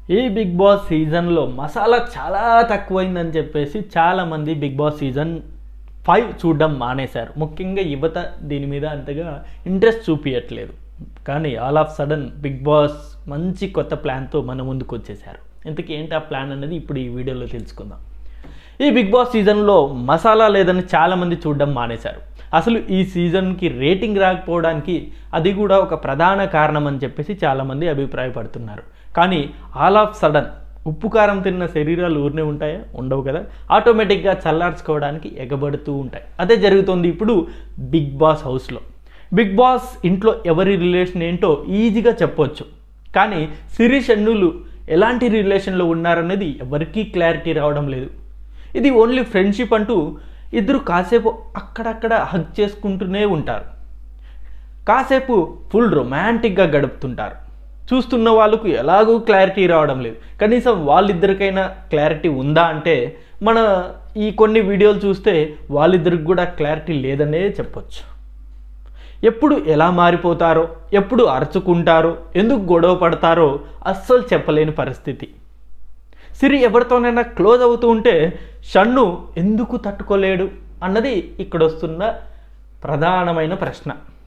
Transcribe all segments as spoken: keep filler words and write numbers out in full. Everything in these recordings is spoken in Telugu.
ఈ బిగ్ బాస్ సీజన్లో మసాలా చాలా తక్కువైందని చెప్పేసి చాలామంది బిగ్ బాస్ సీజన్ ఫైవ్ చూడడం మానేశారు. ముఖ్యంగా యువత దీని మీద అంతగా ఇంట్రెస్ట్ చూపించట్లేదు. కానీ all of sudden Bigg Boss మంచి కొత్త ప్లాన్తో మన ముందుకు వచ్చేసారు. ఇంతకీ ఏంటి ఆ ప్లాన్ అనేది ఇప్పుడు ఈ వీడియోలో తెలుసుకుందాం. ఈ బిగ్ బాస్ సీజన్లో మసాలా లేదని చాలామంది చూడడం మానేశారు. అసలు ఈ సీజన్కి రేటింగ్ రాకపోవడానికి అది కూడా ఒక ప్రధాన కారణం అని చెప్పేసి చాలామంది అభిప్రాయపడుతున్నారు. కానీ ఆల్ ఆఫ్ సడన్ ఉప్పు కారం తిన్న శరీరాలు ఊరినే ఉంటాయా? ఉండవు కదా. ఆటోమేటిక్గా చల్లార్చుకోవడానికి ఎగబడుతూ ఉంటాయి. అదే జరుగుతుంది ఇప్పుడు బిగ్ బాస్ హౌస్లో. బిగ్ బాస్ ఇంట్లో ఎవరి రిలేషన్ ఏంటో ఈజీగా చెప్పొచ్చు. కానీ సిరి షన్నులు ఎలాంటి రిలేషన్లో ఉన్నారనేది ఎవరికీ క్లారిటీ రావడం లేదు. ఇది ఓన్లీ ఫ్రెండ్షిప్ అంటూ ఇద్దరు కాసేపు అక్కడక్కడ హగ్ చేసుకుంటూనే ఉంటారు. కాసేపు ఫుల్ రొమాంటిక్గా గడుపుతుంటారు. చూస్తున్న వాళ్ళకు ఎలాగూ క్లారిటీ రావడం లేదు. కనీసం వాళ్ళిద్దరికైనా క్లారిటీ ఉందా అంటే మన ఈ కొన్ని వీడియోలు చూస్తే వాళ్ళిద్దరికి కూడా క్లారిటీ లేదనే చెప్పొచ్చు. ఎప్పుడు ఎలా మారిపోతారో, ఎప్పుడు అరుచుకుంటారో, ఎందుకు గొడవ పడతారో అస్సలు చెప్పలేని పరిస్థితి. సిరి ఎవరితోనైనా క్లోజ్ అవుతూ ఉంటే షన్ను ఎందుకు తట్టుకోలేడు అన్నది ఇక్కడ వస్తున్న ప్రధానమైన ప్రశ్న.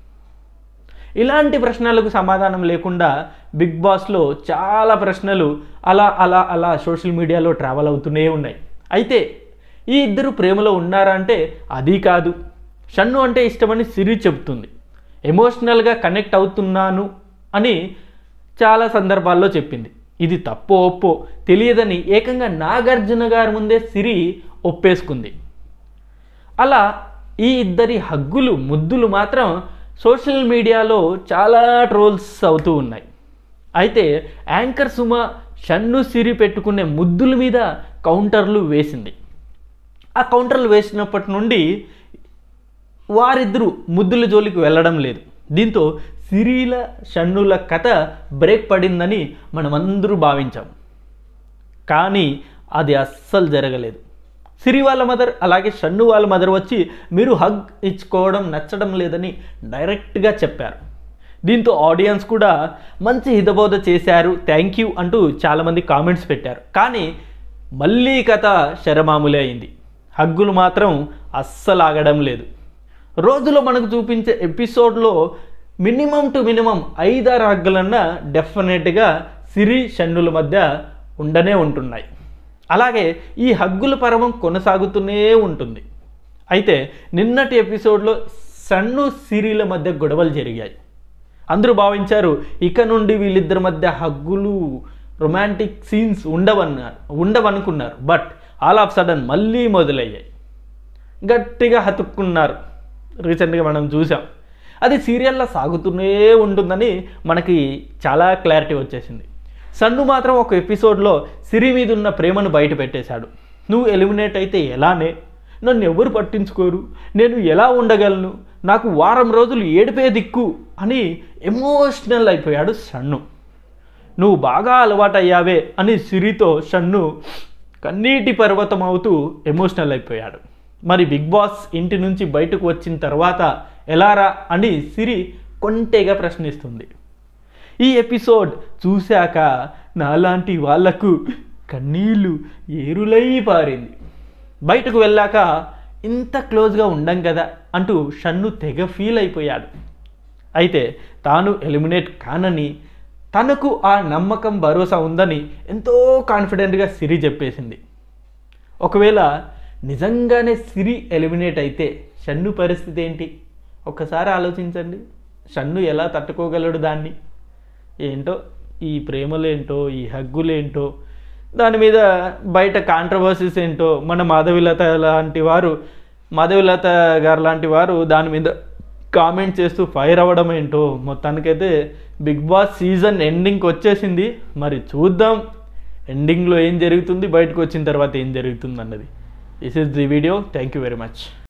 ఇలాంటి ప్రశ్నలకు సమాధానం లేకుండా బిగ్ బాస్లో చాలా ప్రశ్నలు అలా అలా అలా సోషల్ మీడియాలో ట్రావెల్ అవుతూనే ఉన్నాయి. అయితే ఈ ఇద్దరు ప్రేమలో ఉన్నారా అంటే అది కాదు. షన్ను అంటే ఇష్టమని సిరి చెబుతుంది. ఎమోషనల్గా కనెక్ట్ అవుతున్నాను అని చాలా సందర్భాల్లో చెప్పింది. ఇది తప్పో ఒప్పో తెలియదని ఏకంగా నాగార్జున గారి ముందే సిరి ఒప్పేసుకుంది. అలా ఈ ఇద్దరి హగ్గులు ముద్దులు మాత్రం సోషల్ మీడియాలో చాలా ట్రోల్స్ అవుతూ ఉన్నాయి. అయితే యాంకర్ సుమ షన్ను సిరి పెట్టుకునే ముద్దుల మీద కౌంటర్లు వేసింది. ఆ కౌంటర్లు వేసినప్పటి నుండి వారిద్దరూ ముద్దుల జోలికి వెళ్ళడం లేదు. దీంతో సిరిల షన్నుల కథ బ్రేక్ పడిందని మనమందరూ భావించాం. కానీ అది అస్సలు జరగలేదు. సిరి వాళ్ళ మదర్ అలాగే షన్ను వాళ్ళ మదర్ వచ్చి మీరు హగ్ ఇచ్చుకోవడం నచ్చడం లేదని డైరెక్ట్గా చెప్పారు. దీంతో ఆడియన్స్ కూడా మంచి హితబోధ చేశారు, థ్యాంక్ యూ అంటూ చాలామంది కామెంట్స్ పెట్టారు. కానీ మళ్ళీ కథ శరమామూలే అయింది. హగ్గులు మాత్రం అస్సలు ఆగడం లేదు. రోజులో మనకు చూపించే ఎపిసోడ్లో మినిమం టు మినిమం ఐదారు హగ్గులన్నా డెఫినెట్గా సిరి షన్నుల మధ్య ఉండనే ఉంటున్నాయి. అలాగే ఈ హగ్గుల పర్వం కొనసాగుతూనే ఉంటుంది. అయితే నిన్నటి ఎపిసోడ్లో షన్ను సిరిల మధ్య గొడవలు జరిగాయి. అందరూ భావించారు ఇక నుండి వీళ్ళిద్దరి మధ్య హగ్గులు రొమాంటిక్ సీన్స్ ఉండవన్నారు ఉండవనుకున్నారు. బట్ ఆల్ ఆఫ్ సడన్ మళ్ళీ మొదలయ్యాయి. గట్టిగా హతుక్కున్నారు. రీసెంట్గా మనం చూసాం. అది సీరియల్లో సాగుతూనే ఉంటుందని మనకి చాలా క్లారిటీ వచ్చేసింది. షన్ను మాత్రం ఒక ఎపిసోడ్లో సిరి మీద ఉన్న ప్రేమను బయట పెట్టేశాడు. నువ్వు ఎలిమినేట్ అయితే ఎలానే, నన్ను ఎవరు పట్టించుకోరు, నేను ఎలా ఉండగలను, నాకు వారం రోజులు ఏడిపే దిక్కు అని ఎమోషనల్ అయిపోయాడు షన్ను. నువ్వు బాగా అలవాటయ్యావే అని సిరితో షన్ను కన్నీటి పర్వతం అవుతూ ఎమోషనల్ అయిపోయాడు. మరి బిగ్ బాస్ ఇంటి నుంచి బయటకు వచ్చిన తర్వాత ఎలారా అని సిరి కొంటెగా ప్రశ్నిస్తుంది. ఈ ఎపిసోడ్ చూశాక నాలాంటి వాళ్లకు కన్నీళ్ళు ఏరులై పారింది. బయటకు వెళ్ళాక ఇంత క్లోజ్గా ఉండం కదా అంటూ షన్ను తెగ ఫీల్ అయిపోయాడు. అయితే తాను ఎలిమినేట్ కానని, తనకు ఆ నమ్మకం భరోసా ఉందని ఎంతో కాన్ఫిడెంట్గా సిరి చెప్పేసింది. ఒకవేళ నిజంగానే సిరి ఎలిమినేట్ అయితే షన్ను పరిస్థితి ఏంటి ఒక్కసారి ఆలోచించండి. షన్ను ఎలా తట్టుకోగలడు దాన్ని? ఏంటో ఈ ప్రేమలేంటో, ఈ హగ్గులేంటో, దాని మీద బయట కాంట్రవర్సీస్ ఏంటో, మన మాధవిలత లాంటి వారు మాధవిలత గారు లాంటి వారు దాని మీద కామెంట్ చేస్తూ ఫైర్ అవ్వడం ఏంటో. మొత్తానికైతే బిగ్ బాస్ సీజన్ ఎండింగ్కి వచ్చేసింది. మరి చూద్దాం ఎండింగ్లో ఏం జరుగుతుంది, బయటకు వచ్చిన తర్వాత ఏం జరుగుతుంది అన్నది. This is the video. Thank you very much.